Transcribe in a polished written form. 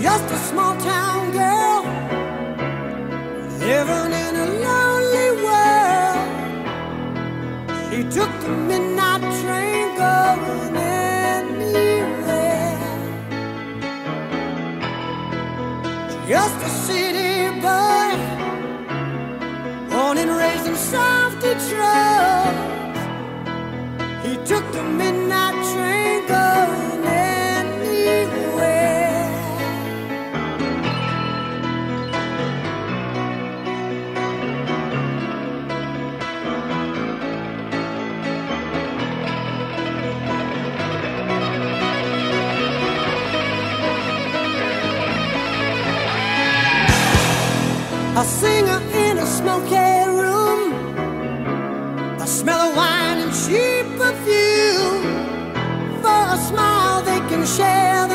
just a small town girl living in a lonely world. She took the midnight train going anywhere. Just a city boy, born and raised in South Detroit. He took the midnight train going anywhere. A singer in a smoky room, the smell of wine and cheap perfume. For a smile they can share